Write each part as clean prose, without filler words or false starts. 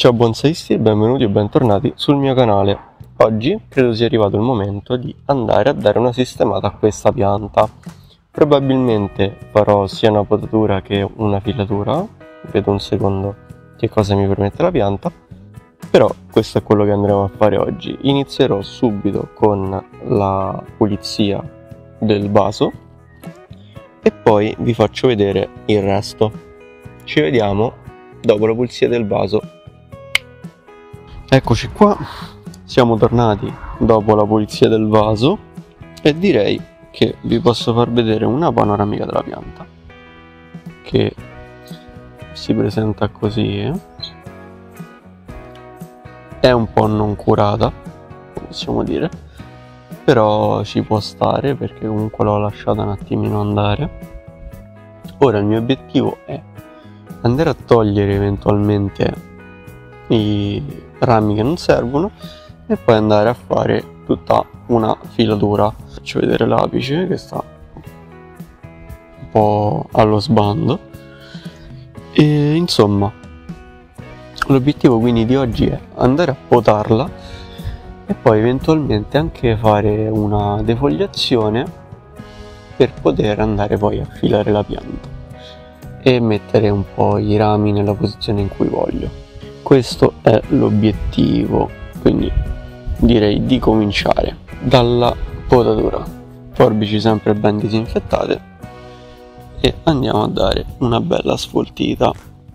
Ciao bonsaisti e benvenuti o bentornati sul mio canale. Oggi credo sia arrivato il momento di andare a dare una sistemata a questa pianta. Probabilmente farò sia una potatura che una filatura, vedo un secondo che cosa mi permette la pianta, però questo è quello che andremo a fare oggi. Inizierò subito con la pulizia del vaso e poi vi faccio vedere il resto. Ci vediamo dopo la pulizia del vaso. Eccoci qua, siamo tornati dopo la pulizia del vaso e direi che vi posso far vedere una panoramica della pianta che si presenta così. È un po' non curata, possiamo dire, però ci può stare perché comunque l'ho lasciata un attimino andare. Ora il mio obiettivo è andare a togliere eventualmente i rami che non servono e poi andare a fare tutta una filatura. Faccio vedere l'apice che sta un po' allo sbando e insomma l'obiettivo quindi di oggi è andare a potarla e poi eventualmente anche fare una defoliazione per poter andare poi a filare la pianta e mettere un po' i rami nella posizione in cui voglio. Questo è l'obiettivo, quindi direi di cominciare dalla potatura. Forbici sempre ben disinfettate e andiamo a dare una bella sfoltita.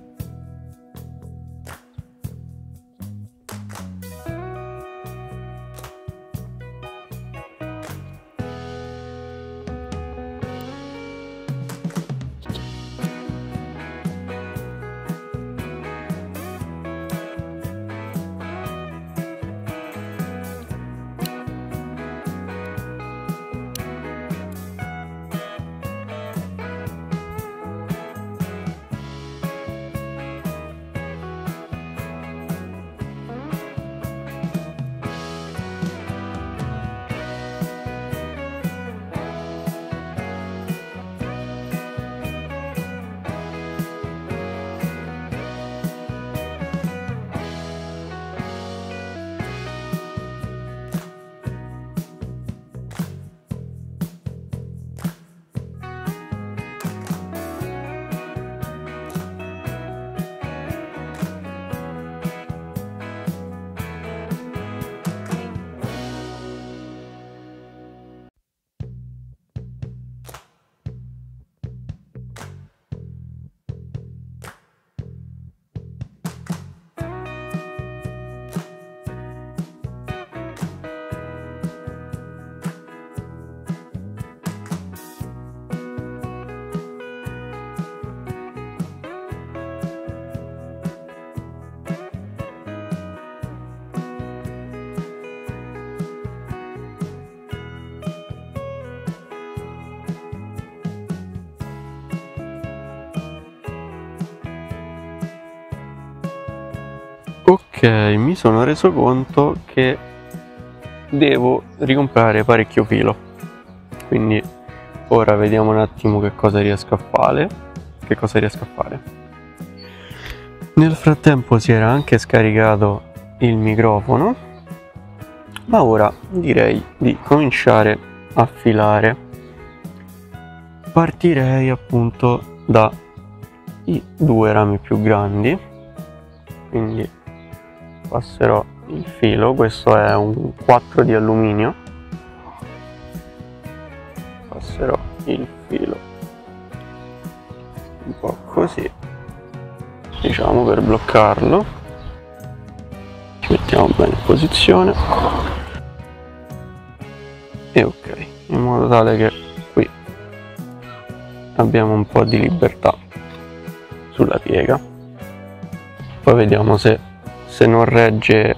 Ok, mi sono reso conto che devo ricomprare parecchio filo, quindi ora vediamo un attimo che cosa riesco a fare. Nel frattempo si era anche scaricato il microfono, ma ora direi di cominciare a filare. Partirei appunto dai due rami più grandi, quindi passerò il filo, questo è un 4 di alluminio, passerò il filo un po' così, diciamo, per bloccarlo, ci mettiamo bene in posizione e ok, in modo tale che qui abbiamo un po' di libertà sulla piega. Poi vediamo se non regge.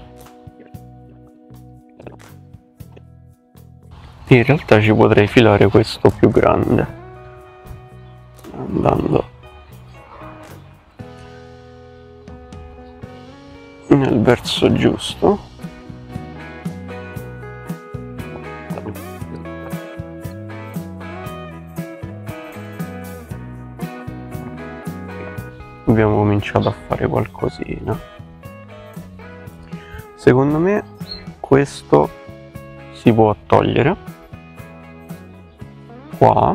In realtà ci potrei filare questo più grande andando nel verso giusto. Abbiamo cominciato a fare qualcosina. Secondo me questo si può togliere qua,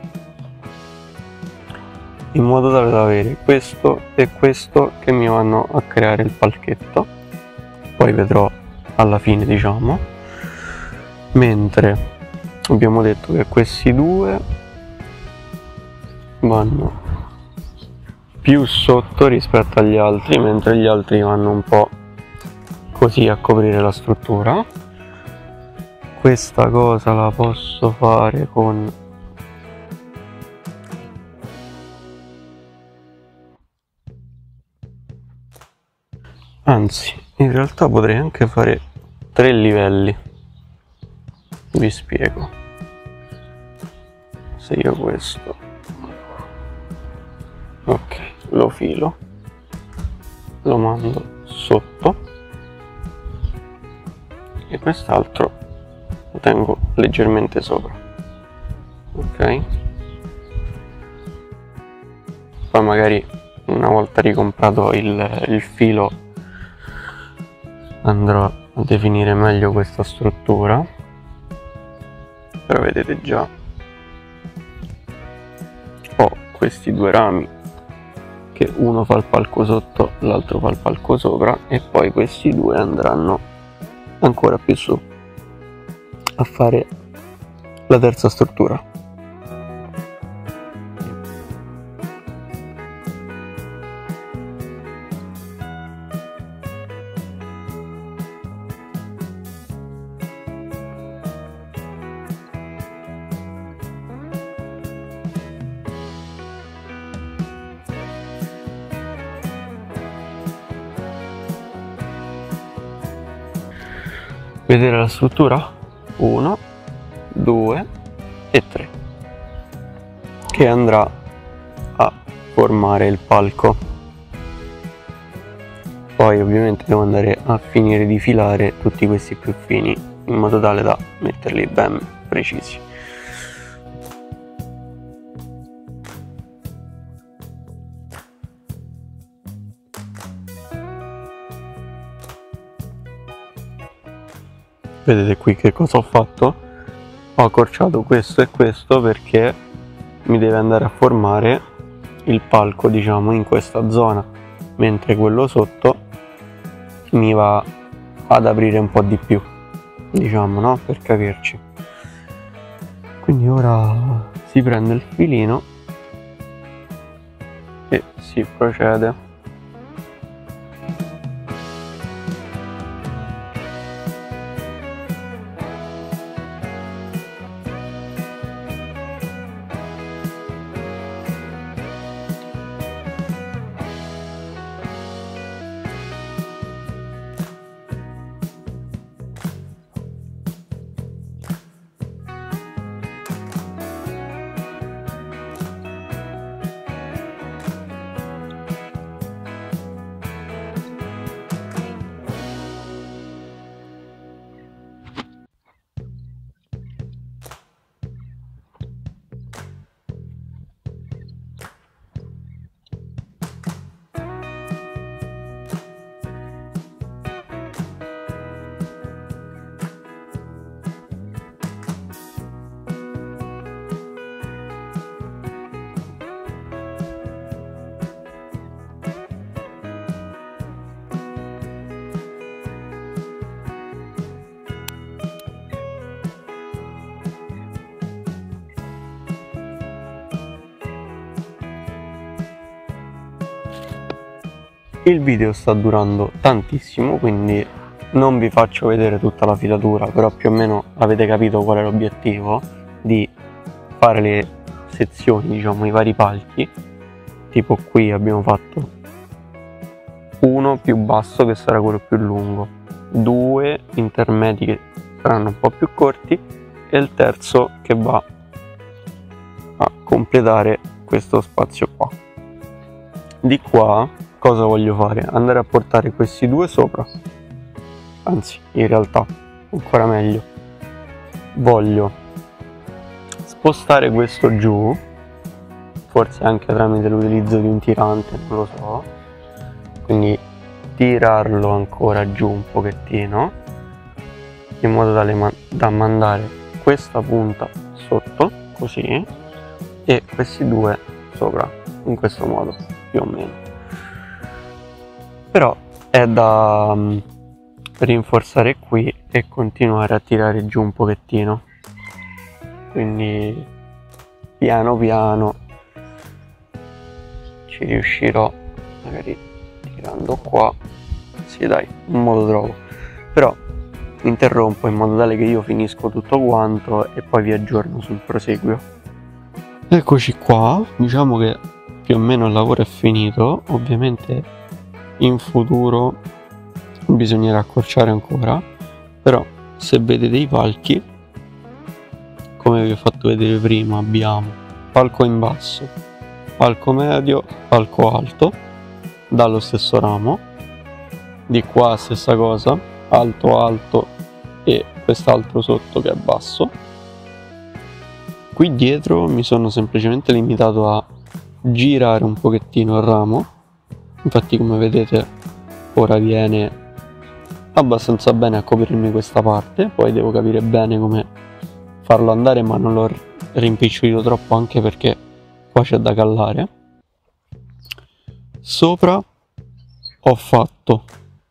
in modo tale da avere questo e questo che mi vanno a creare il palchetto, poi vedrò alla fine, diciamo, mentre abbiamo detto che questi due vanno più sotto rispetto agli altri, mentre gli altri vanno un po' così a coprire la struttura. Questa cosa la posso fare con anzi, in realtà potrei anche fare 3 livelli. Vi spiego. Se io questo, ok, lo filo, lo mando sotto e quest'altro lo tengo leggermente sopra, ok? Poi magari una volta ricomprato il filo andrò a definire meglio questa struttura, però vedete già ho questi due rami che uno fa il palco sotto, l'altro fa il palco sopra, e poi questi due andranno ancora più su a fare la terza struttura. Vedere la struttura? 1, 2 e 3, che andrà a formare il palco. Poi ovviamente devo andare a finire di filare tutti questi più fini in modo tale da metterli ben precisi. Vedete qui che cosa ho fatto? Ho accorciato questo e questo perché mi deve andare a formare il palco, diciamo, in questa zona, mentre quello sotto mi va ad aprire un po' di più, diciamo, no? Per capirci. Quindi ora si prende il filino e si procede. Il video sta durando tantissimo, quindi non vi faccio vedere tutta la filatura, però più o meno avete capito qual è l'obiettivo, di fare le sezioni, diciamo, i vari palchi. Tipo qui abbiamo fatto uno più basso che sarà quello più lungo, due intermedi che saranno un po' più corti e il terzo che va a completare questo spazio qua. Di qua cosa voglio fare? Andare a portare questi due sopra, anzi in realtà ancora meglio, voglio spostare questo giù, forse anche tramite l'utilizzo di un tirante, non lo so, quindi tirarlo ancora giù un pochettino in modo da mandare questa punta sotto così e questi due sopra in questo modo più o meno. Però è da rinforzare qui e continuare a tirare giù un pochettino, quindi piano piano ci riuscirò, magari tirando qua, sì dai, un modo trovo, però interrompo in modo tale che io finisco tutto quanto e poi vi aggiorno sul proseguio. Eccoci qua, diciamo che più o meno il lavoro è finito. Ovviamente in futuro bisognerà accorciare ancora, però se vedete i palchi, come vi ho fatto vedere prima, abbiamo palco in basso, palco medio, palco alto dallo stesso ramo, di qua stessa cosa, alto alto e quest'altro sotto che è basso. Qui dietro mi sono semplicemente limitato a girare un pochettino il ramo, infatti come vedete ora viene abbastanza bene a coprirmi questa parte, poi devo capire bene come farlo andare, ma non l'ho rimpicciolito troppo anche perché qua c'è da callare. Sopra ho fatto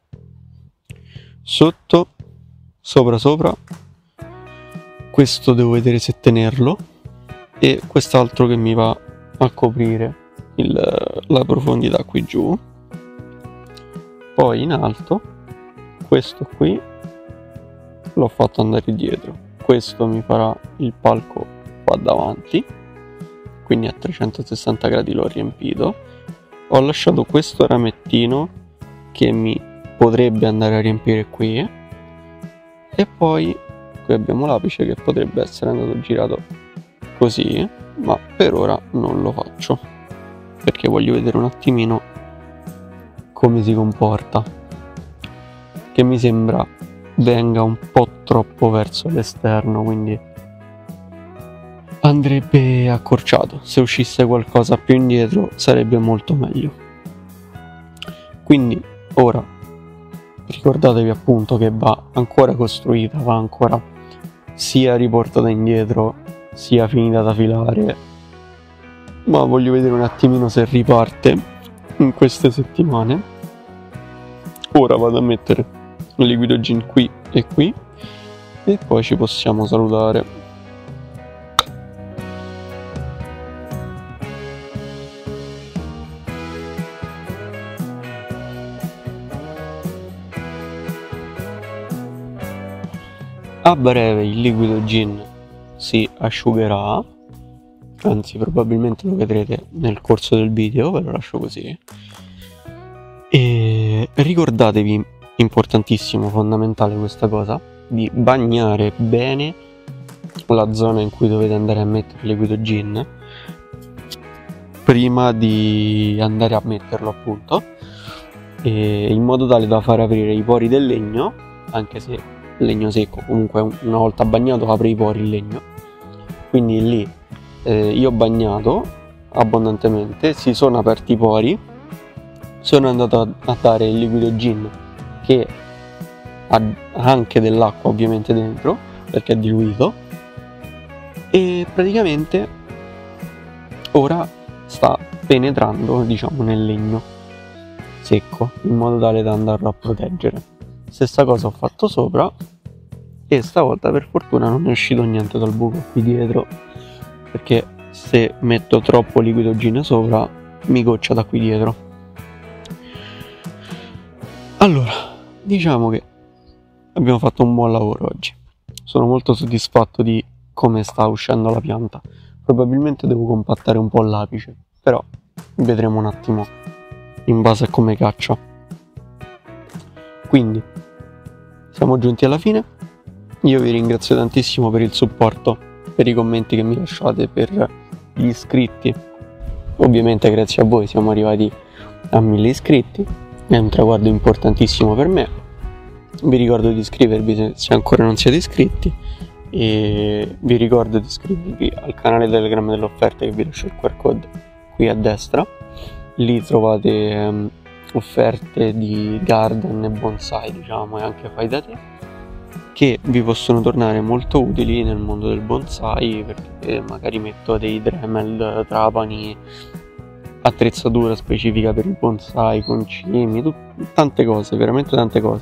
sotto, sopra, questo devo vedere se tenerlo, e quest'altro che mi va a coprire la profondità qui giù. Poi in alto questo qui l'ho fatto andare dietro, questo mi farà il palco qua davanti, quindi a 360 gradi l'ho riempito. Ho lasciato questo ramettino che mi potrebbe andare a riempire qui, e poi qui abbiamo l'apice che potrebbe essere andato girato così, ma per ora non lo faccio perché voglio vedere un attimino come si comporta, che mi sembra venga un po' troppo verso l'esterno, quindi andrebbe accorciato. Se uscisse qualcosa più indietro sarebbe molto meglio. Quindi ora ricordatevi appunto che va ancora costruita, va ancora sia riportata indietro sia finita da filare, ma voglio vedere un attimino se riparte in queste settimane. Ora vado a mettere il liquido gin qui e qui e poi ci possiamo salutare. A breve il liquido gin si asciugherà, anzi probabilmente lo vedrete nel corso del video, ve lo lascio così. E ricordatevi, importantissimo, fondamentale questa cosa, di bagnare bene la zona in cui dovete andare a mettere il liquido gin prima di andare a metterlo, appunto, e in modo tale da far aprire i pori del legno, anche se legno secco comunque una volta bagnato apre i pori il legno. Quindi lì io ho bagnato abbondantemente, si sono aperti i pori, sono andato a dare il liquido gin che ha anche dell'acqua ovviamente dentro perché è diluito, e praticamente ora sta penetrando, diciamo, nel legno secco in modo tale da andarlo a proteggere. Stessa cosa ho fatto sopra, e stavolta per fortuna non è uscito niente dal buco qui dietro, perché se metto troppo liquido gin sopra mi goccia da qui dietro. Allora, diciamo che abbiamo fatto un buon lavoro oggi, sono molto soddisfatto di come sta uscendo la pianta. Probabilmente devo compattare un po' l'apice, però vedremo un attimo in base a come caccia. Quindi siamo giunti alla fine. Io vi ringrazio tantissimo per il supporto, per i commenti che mi lasciate, per gli iscritti. Ovviamente grazie a voi siamo arrivati a 1000 iscritti, è un traguardo importantissimo per me. Vi ricordo di iscrivervi se ancora non siete iscritti, e vi ricordo di iscrivervi al canale Telegram delle offerte, che vi lascio il QR code qui a destra. Lì trovate offerte di garden e bonsai, diciamo, e anche fai da te, che vi possono tornare molto utili nel mondo del bonsai, perché magari metto dei Dremel, trapani, attrezzatura specifica per il bonsai, concimi, tante cose, veramente tante cose.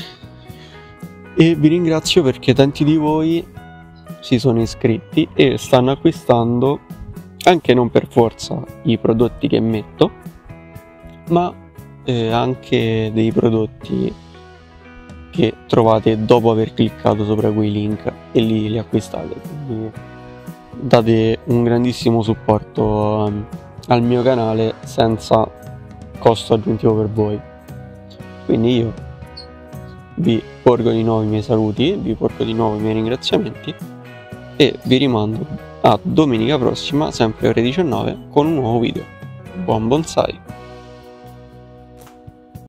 E vi ringrazio perché tanti di voi si sono iscritti e stanno acquistando anche non per forza i prodotti che metto, ma anche dei prodotti che trovate dopo aver cliccato sopra quei link e li acquistate. Quindi date un grandissimo supporto al mio canale senza costo aggiuntivo per voi. Quindi io vi porgo di nuovo i miei saluti, vi porgo di nuovo i miei ringraziamenti e vi rimando a domenica prossima, sempre ore 19, con un nuovo video. Buon bonsai!